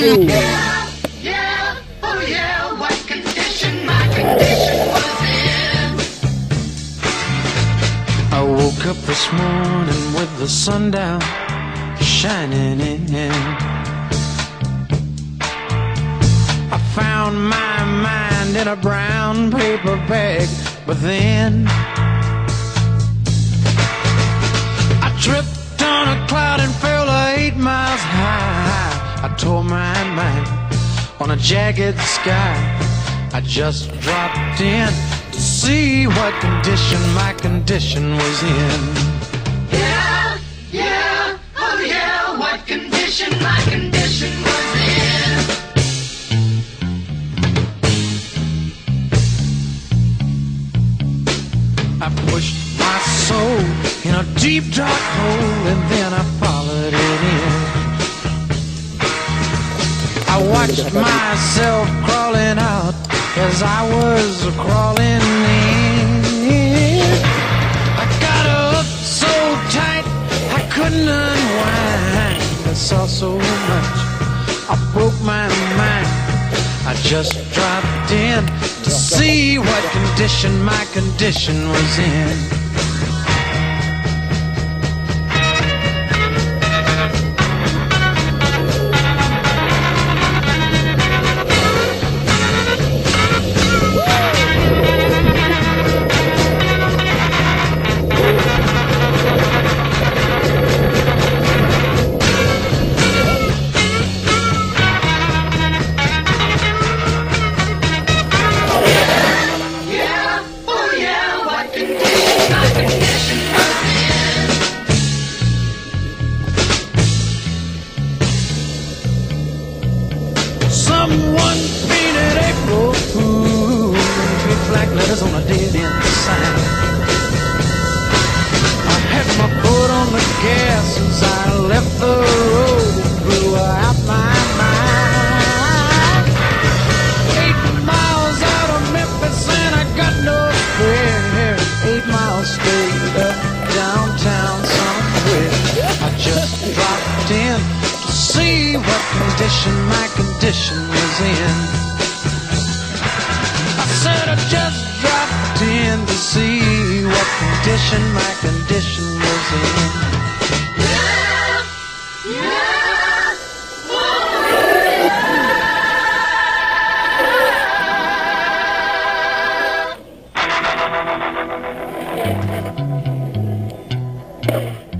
Yeah, yeah, oh yeah, what condition my condition was in. I woke up this morning with the sun down shining in. I found my mind in a brown paper bag, but then I tripped on a cloud and fell 8 miles high. I tore my mind on a jagged sky. I just dropped in to see what condition my condition was in. Yeah, yeah, oh yeah, what condition my condition was in. I pushed my soul in a deep dark hole and then I followed it in. I watched myself crawling out as I was crawling in. I got up so tight I couldn't unwind. I saw so much, I broke my mind. I just dropped in to see what condition my condition was in. Someone painted April Fool in big black letters on a dead-end sign. I had my foot on the gas as I left the road and blew out my mind. 8 miles out of Memphis and I got no fare. 8 miles straight up downtown somewhere. I just dropped in to see what condition my condition was in. I said I just dropped in to see what condition my condition was in. Yeah, yeah, oh yeah.